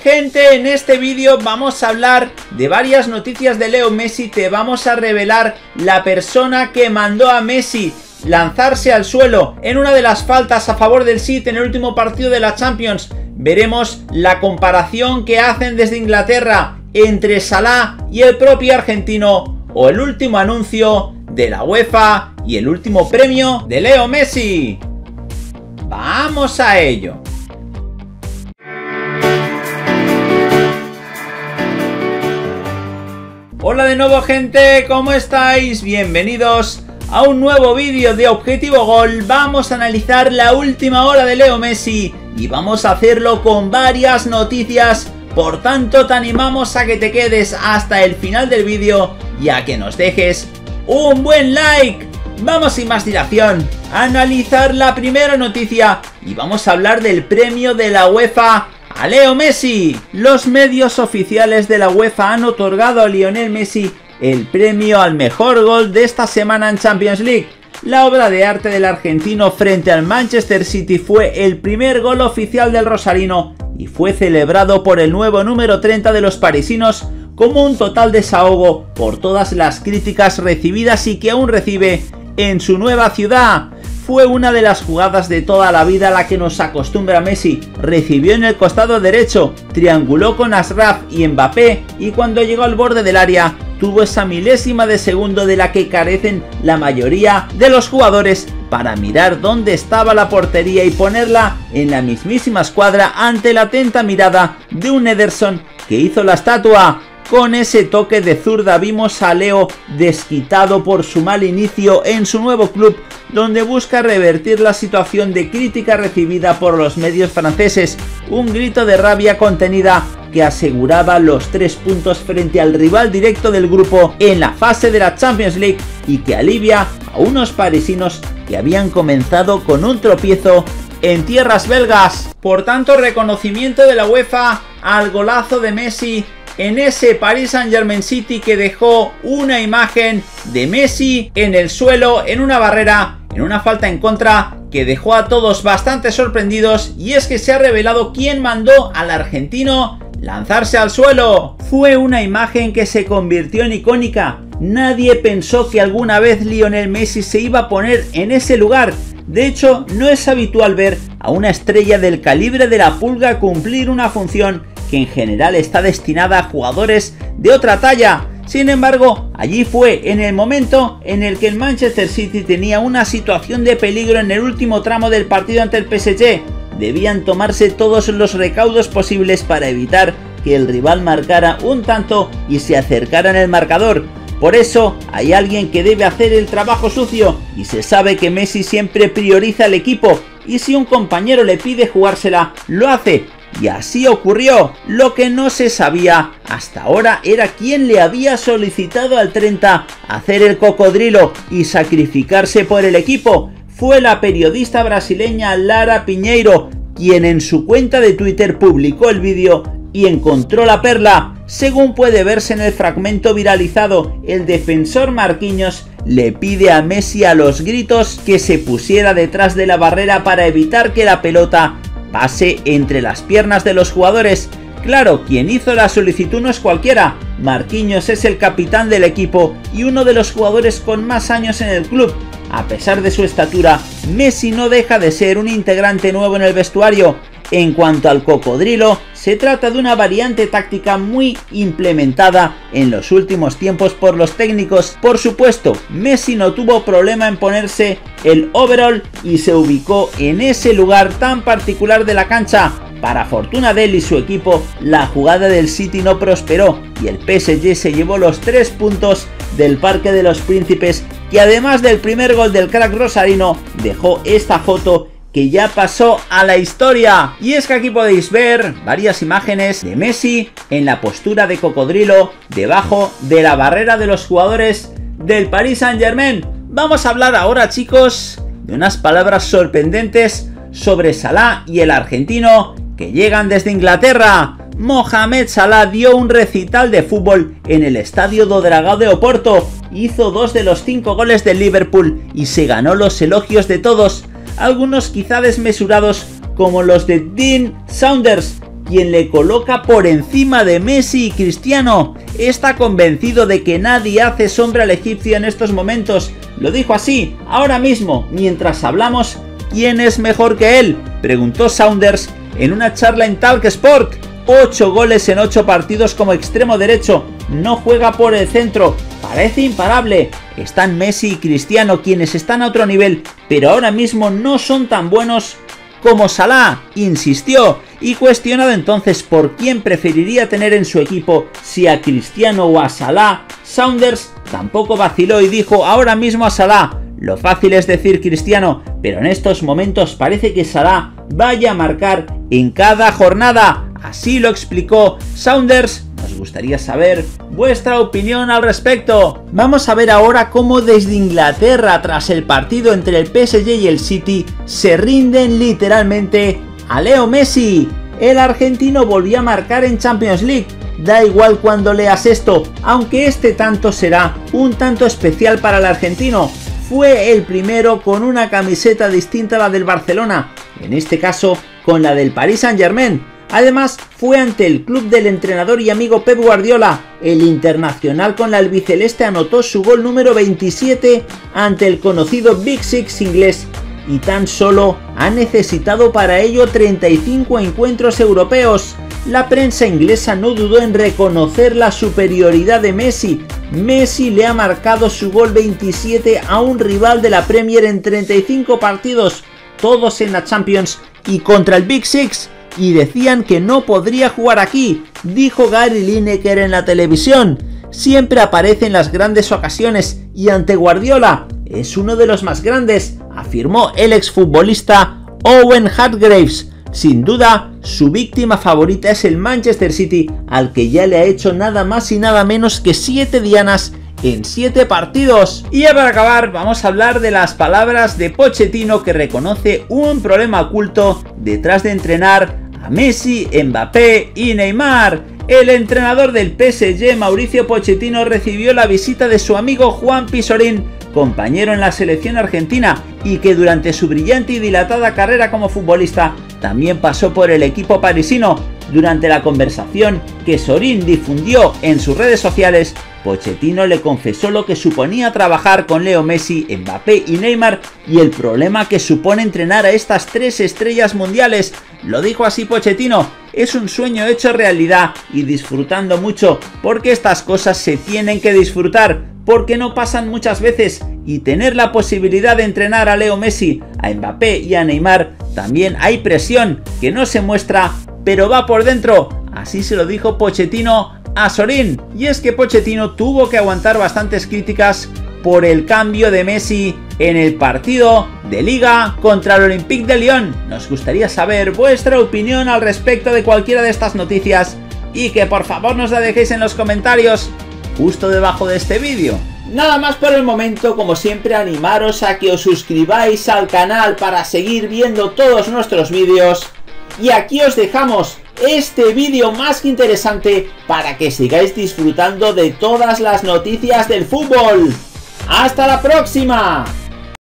Gente, en este vídeo vamos a hablar de varias noticias de Leo Messi. Te vamos a revelar la persona que mandó a Messi lanzarse al suelo en una de las faltas a favor del City en el último partido de la Champions. Veremos la comparación que hacen desde Inglaterra entre Salah y el propio argentino, o el último anuncio de la UEFA y el último premio de Leo Messi. ¡Vamos a ello! Hola de nuevo, gente, ¿cómo estáis? Bienvenidos a un nuevo vídeo de Objetivo Gol. Vamos a analizar la última hora de Leo Messi y vamos a hacerlo con varias noticias. Por tanto, te animamos a que te quedes hasta el final del vídeo y a que nos dejes un buen like. Vamos sin más dilación a analizar la primera noticia y vamos a hablar del premio de la UEFA a Leo Messi. Los medios oficiales de la UEFA han otorgado a Lionel Messi el premio al mejor gol de esta semana en Champions League. La obra de arte del argentino frente al Manchester City fue el primer gol oficial del rosarino y fue celebrado por el nuevo número 30 de los parisinos como un total desahogo por todas las críticas recibidas y que aún recibe en su nueva ciudad. Fue una de las jugadas de toda la vida a la que nos acostumbra Messi. Recibió en el costado derecho, trianguló con Ashraf y Mbappé y cuando llegó al borde del área tuvo esa milésima de segundo de la que carecen la mayoría de los jugadores para mirar dónde estaba la portería y ponerla en la mismísima escuadra ante la atenta mirada de un Ederson que hizo la estatua. Con ese toque de zurda vimos a Leo desquitado por su mal inicio en su nuevo club, donde busca revertir la situación de crítica recibida por los medios franceses. Un grito de rabia contenida que aseguraba los 3 puntos frente al rival directo del grupo en la fase de la Champions League y que alivia a unos parisinos que habían comenzado con un tropiezo en tierras belgas. Por tanto, reconocimiento de la UEFA al golazo de Messi en ese Paris Saint-Germain City que dejó una imagen de Messi en el suelo, en una barrera, en una falta en contra que dejó a todos bastante sorprendidos, y es que se ha revelado quién mandó al argentino lanzarse al suelo. Fue una imagen que se convirtió en icónica. Nadie pensó que alguna vez Lionel Messi se iba a poner en ese lugar. De hecho, no es habitual ver a una estrella del calibre de la Pulga cumplir una función que en general está destinada a jugadores de otra talla. Sin embargo, allí fue en el momento en el que el Manchester City tenía una situación de peligro en el último tramo del partido ante el PSG. Debían tomarse todos los recaudos posibles para evitar que el rival marcara un tanto y se acercara en el marcador. Por eso hay alguien que debe hacer el trabajo sucio y se sabe que Messi siempre prioriza al equipo y si un compañero le pide jugársela, lo hace. Y así ocurrió. Lo que no se sabía hasta ahora era quién le había solicitado al 30 hacer el cocodrilo y sacrificarse por el equipo. Fue la periodista brasileña Lara Pinheiro, quien en su cuenta de Twitter publicó el vídeo y encontró la perla. Según puede verse en el fragmento viralizado, el defensor Marquinhos le pide a Messi a los gritos que se pusiera detrás de la barrera para evitar que la pelota pase entre las piernas de los jugadores. Claro, quien hizo la solicitud no es cualquiera. Marquinhos es el capitán del equipo y uno de los jugadores con más años en el club. A pesar de su estatura, Messi no deja de ser un integrante nuevo en el vestuario. En cuanto al cocodrilo, se trata de una variante táctica muy implementada en los últimos tiempos por los técnicos. Por supuesto, Messi no tuvo problema en ponerse el overall y se ubicó en ese lugar tan particular de la cancha. Para fortuna de él y su equipo, la jugada del City no prosperó y el PSG se llevó los 3 puntos del Parque de los Príncipes, que además del primer gol del crack rosarino, dejó esta foto que ya pasó a la historia. Y es que aquí podéis ver varias imágenes de Messi en la postura de cocodrilo debajo de la barrera de los jugadores del Paris Saint-Germain. Vamos a hablar ahora, chicos, de unas palabras sorprendentes sobre Salah y el argentino que llegan desde Inglaterra. Mohamed Salah dio un recital de fútbol en el estadio do Dragão de Oporto, hizo 2 de los 5 goles del Liverpool y se ganó los elogios de todos, algunos quizá desmesurados como los de Dean Saunders, quien le coloca por encima de Messi y Cristiano. Está convencido de que nadie hace sombra al egipcio en estos momentos. Lo dijo así, ahora mismo, mientras hablamos. ¿Quién es mejor que él?, preguntó Saunders en una charla en Talk Sport. 8 goles en 8 partidos como extremo derecho, no juega por el centro, parece imparable. Están Messi y Cristiano, quienes están a otro nivel, pero ahora mismo no son tan buenos como Salah, insistió, y cuestionado entonces por quién preferiría tener en su equipo, si a Cristiano o a Salah, Saunders tampoco vaciló y dijo ahora mismo a Salah. Lo fácil es decir Cristiano, pero en estos momentos parece que Salah vaya a marcar en cada jornada. Así lo explicó Saunders. Nos gustaría saber vuestra opinión al respecto. Vamos a ver ahora cómo desde Inglaterra, tras el partido entre el PSG y el City, se rinden literalmente a Leo Messi. El argentino volvió a marcar en Champions League. Da igual cuando leas esto, aunque este tanto será un tanto especial para el argentino. Fue el primero con una camiseta distinta a la del Barcelona, en este caso con la del Paris Saint-Germain. Además, fue ante el club del entrenador y amigo Pep Guardiola. El internacional con la albiceleste anotó su gol número 27 ante el conocido Big Six inglés, y tan solo ha necesitado para ello 35 encuentros europeos. La prensa inglesa no dudó en reconocer la superioridad de Messi. Messi le ha marcado su gol 27 a un rival de la Premier en 35 partidos, todos en la Champions y contra el Big Six, y decían que no podría jugar aquí, dijo Gary Lineker en la televisión. Siempre aparece en las grandes ocasiones y ante Guardiola es uno de los más grandes, afirmó el exfutbolista Owen Hargreaves. Sin duda, su víctima favorita es el Manchester City, al que ya le ha hecho nada más y nada menos que 7 dianas en 7 partidos. Y ya para acabar, vamos a hablar de las palabras de Pochettino, que reconoce un problema oculto detrás de entrenar a Messi, Mbappé y Neymar. El entrenador del PSG, Mauricio Pochettino, recibió la visita de su amigo Juan Pizorín, compañero en la selección argentina, y que durante su brillante y dilatada carrera como futbolista también pasó por el equipo parisino. Durante la conversación que Sorín difundió en sus redes sociales, Pochettino le confesó lo que suponía trabajar con Leo Messi, Mbappé y Neymar y el problema que supone entrenar a estas 3 estrellas mundiales. Lo dijo así Pochettino: es un sueño hecho realidad y disfrutando mucho, porque estas cosas se tienen que disfrutar, porque no pasan muchas veces, y tener la posibilidad de entrenar a Leo Messi, a Mbappé y a Neymar, también hay presión que no se muestra, pero va por dentro. Así se lo dijo Pochettino a Sorín. Y es que Pochettino tuvo que aguantar bastantes críticas por el cambio de Messi en el partido de Liga contra el Olympique de Lyon. Nos gustaría saber vuestra opinión al respecto de cualquiera de estas noticias y que por favor nos la dejéis en los comentarios justo debajo de este vídeo. Nada más por el momento. Como siempre, animaros a que os suscribáis al canal para seguir viendo todos nuestros vídeos. Y aquí os dejamos este vídeo más que interesante para que sigáis disfrutando de todas las noticias del fútbol. ¡Hasta la próxima!